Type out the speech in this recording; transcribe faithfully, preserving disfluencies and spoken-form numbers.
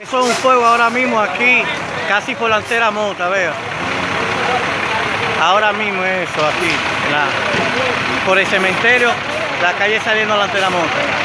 Eso es un fuego ahora mismo aquí, casi por la Antera Mota, vea. Ahora mismo eso aquí, la, por el cementerio, la calle saliendo a la Antera Mota.